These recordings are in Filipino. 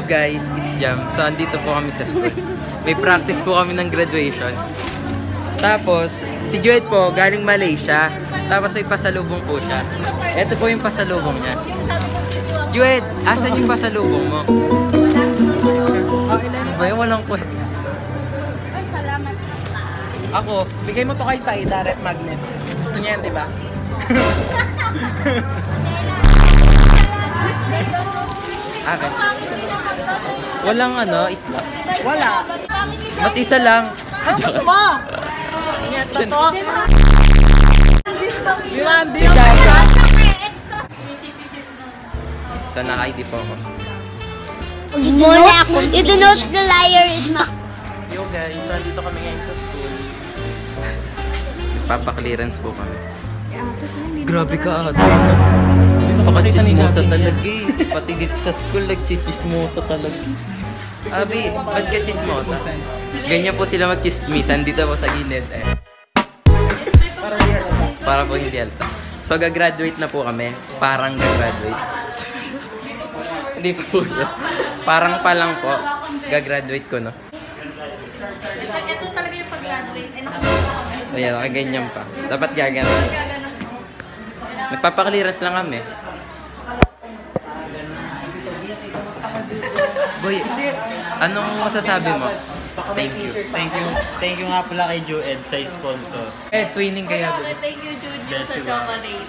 guys, it's Jam. So andito po kami sa school. May practice po kami ng graduation. Tapos, si Jued po galing Malaysia. Tapos may pasalubong po siya. Ito po yung pasalubong niya. Jued, asan yung pasalubong mo? Ba yung walang po. Ay, salamat. Ako, bigay mo to kay Saida, rep magnet. Gusto niya yan, di ba? Okay. Walang ano, snacks. Wala. Ba't isa lang? Ano gusto mo? Totoo? Di So, naka-ID po ako. You do not the liar is not. Yo guys, so andito kami ngayon sa school. Nagpapa-clearance po kami. Grabe ka, ate. Napaka-chismosa talaga eh. Pati dito sa school, nag-chismosa talaga. Abi, ba't ka chismosa? Ganyan po sila mag-chismisan dito po sa gilid eh. Para po hindi alta. So, gagraduate na po kami. Parang gagraduate. Hindi pa po yun. Parang pa lang po. Gagraduate ko, no? Ito talaga yung pag-graduate. Ayan, nakaganyan pa. Dapat gagano'n. Nagpapa-clearance lang kami. Boy, anong masasabi mo? Thank you. Thank you nga pala kay Jued sa sponsor. Twinning kaya. Thank you, Juju, sa chocolate.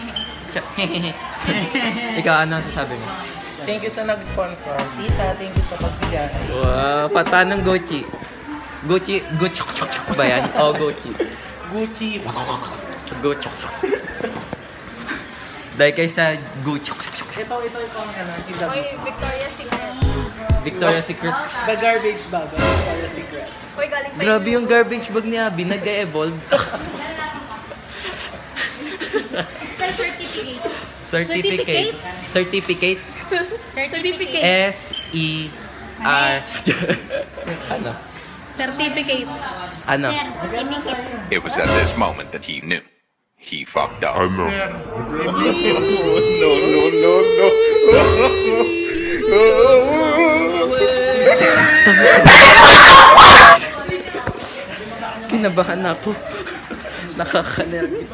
Ikaw, ano masasabi mo? Thank you sa nag-sponsor. Tita, thank you sa pagbigay. Wow, patanong Gucci. Gucci ba yan? O, Gucci. Gucci. Gucci. Dahil kayo sa Gucci. Ito ang ano, Oy, Victoria's Secret. Victoria's Secret. The garbage bag of Victoria's Secret. Oy, galing pa Grabe yung garbage bag ni Abby. Nag-evolve. Certificate. Certificate. Certificate. S-E-R. Ano? Certificate. Ano? It was at this moment that he knew. He fucked up. No. Kinabahan ako. Nakaka-nervous.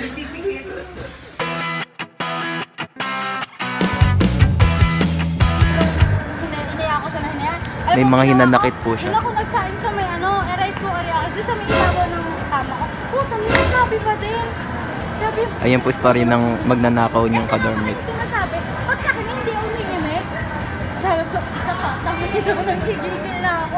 Hinaya ko siya na hinaya. May mga hinanakit po siya. Hindi ako nagsaing sa may arise ko ariakas. Doon sa may ibabaw ng tama ko. Puta, may sabi pa din. Sabi, Ayan po story ng magnanakaw niyang ka-dormate. sinasabi, pag sa akin hindi ako hingimik. Sabi ko, isa pa. Tapos hindi ako nagigigil na ako.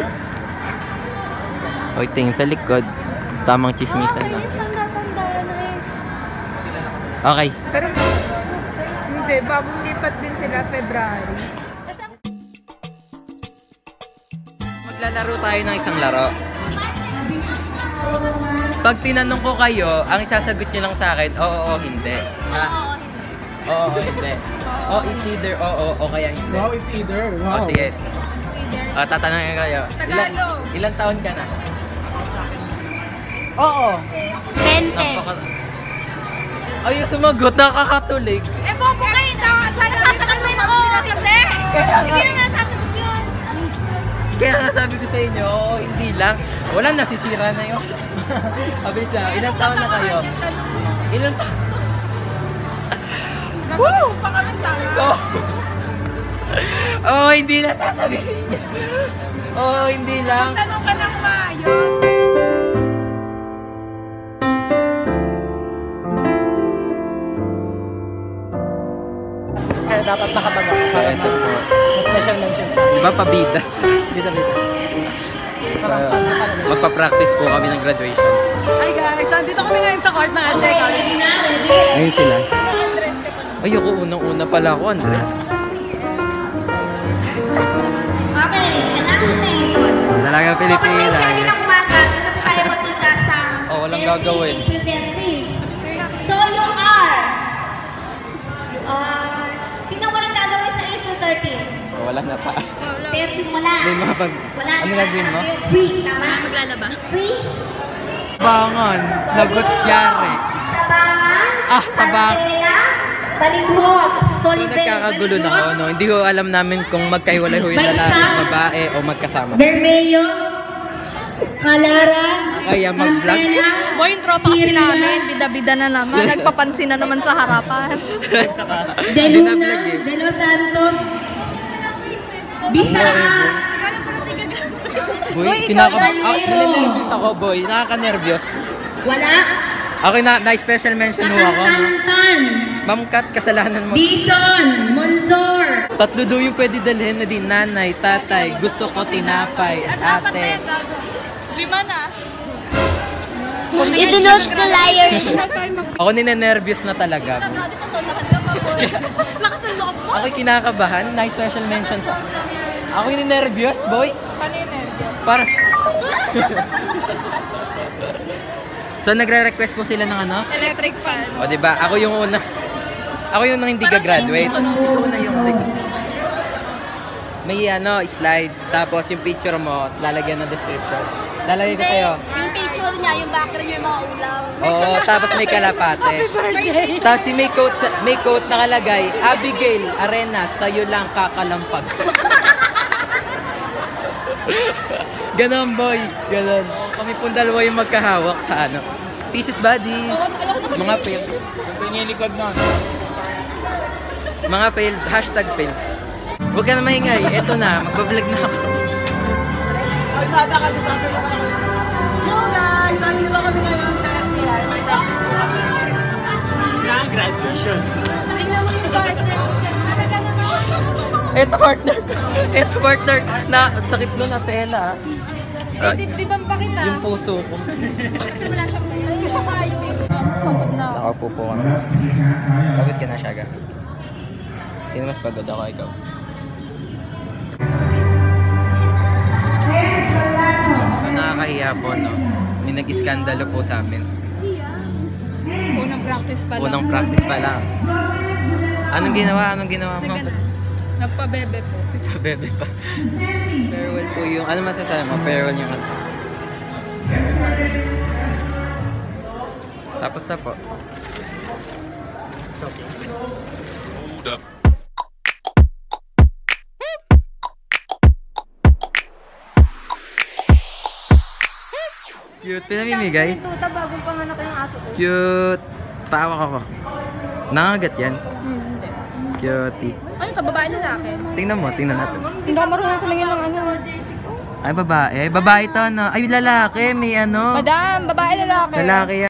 Hoy, tingin sa likod. Tamang chismisan lang. Nakakainis, tanda-tanda na eh. Okay. Pero hindi, bagong lipat din sila February. Maglalaro tayo ng isang laro. Pag tinanong ko kayo, ang isasagot nyo lang sa akin, oo, hindi. Ha? Oo, hindi. O, it's either oo o kaya hindi. Wow, it's either. O, sige. Tatanungin kayo. Tagalog. Ilang taon ka na? Oo. 20. Ay, sumagot, nakakatulig. Eh, bobo kayo. Sasagot mo yun ako. Hindi. Hindi naman sasagot yun. Kaya nga sabi ko sa inyo, oo, hindi lang. Wala, nasisira na yun. Abilis lang, ilang taon na kayo? Ilang taon? Gagawin pa kami tanga. Oo, hindi lang sasabihin niya. Oo, hindi lang. Tanong ka ng maayos. Kaya dapat nakabaga. So, ito po. Mas special mention. Di ba pabida? Bida. So, magpa-practice po kami ng graduation. Hi guys, andito kami ngayon sa court ng Aztec. Ayun sila. Ayoko, unang-una pala ako, Andres. Okay, announcement. Dalaga Pilipina. Sabi ng umaga, doon tayo magpunta sa Oh, walang gagawin. So, yung R. Sino walang gagawin sa April 13? Oh, wala na taas. 13 wala. May mga pag... Wala. Ano gagawin mo? Yung free, tama? Maglalaba. Free? Bangon. Lagot yari. Sabangan? Ah, sabang. Candela? Balimbot. So nagkakagulo na ako, no? Hindi ko alam namin kung magkahiwalay ho yung lalaki, babae, o magkasama. Bermello. Kalara. Kaya mag-vlog. Boy, yung tropa kasi namin, bida-bida na naman. Nagpapansin na naman sa harapan. De Luna. Binablog eh. De Los Santos. Bisaa. Boy, nilinervyos ako, boy. Nakaka-nervyos. Wala. Okay na special mention ho ako, no? Katantan. Ma'am Kat, kasalanan mo. Bison. Monzor. Tatlo daw yung pwede dalhin na din. Nanay, tatay, gusto ko tinapay, ate. 5 na. You do not the liars. Ako ninenervyos na talaga. Boy. Lakas ng loob mo. Ako kinakabahan. Nice special mention po. Ako ninenervyos, boy. Paano yung nervyo? Para... So nagre-request po sila ng ano? Electric fan. O diba, ako yung una. Ako yung hindi ka-graduate. Ikaw na yung may ano, slide. Tapos yung picture mo, lalagyan ng description. Lalagay ko sa'yo. Yung picture niya, yung background niya, yung mga ulam. Oo, tapos may kalapate. Tapos may quote nakalagay, Abigail Arenas, sa'yo lang kakalampag. Ganon, boy. Ganon. Kami pong dalawa yung magkahawak sa ano. Thesis buddies. Mga failed. Pinilikod nun. Mga failed. Hashtag failed. Huwag ka na maingay. Eto na. Magbablog na ako. Ay, nada kasi tatay na kami. Yo guys! Nandito kami ngayon sa STI. May practice po kami. Graduation. Tingnan mo yung partner. Eto partner ko. Eto partner. Na, sakit nun na tela. Di ba pa kita? Yung puso ko. Kasi wala siyang kayo. Pagod na ako. Nakaupo po kami. Pagod ka na siya, ga. Sino mas pagod ako, ikaw? So nakakahiya po, no? May nag-iskandalo po sa amin. Unang practice pa lang. Unang practice pa lang. Anong ginawa? Anong ginawa mo? Nagpabebe po. Nagpabebe pa. Farewell po yung... Ano masasabi mo? Farewell yung ano. Tapos na po. Cute. Pinamimigay. Tuta, bagong panganak yung aso ko. Cute. Tawa ka ko. Nangagat yan. Hindi. Cutie. Ano to, babae lalaki? Tingnan mo, tingnan natin. Hindi ako marunong kumingin ng ano. Ay, babae. Babae to, no? Ay, lalaki. May ano. Madam, babae lalaki. Lalaki yan.